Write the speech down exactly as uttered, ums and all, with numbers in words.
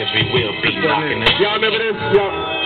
we will be knocking it. Y'all remember this? Y'all.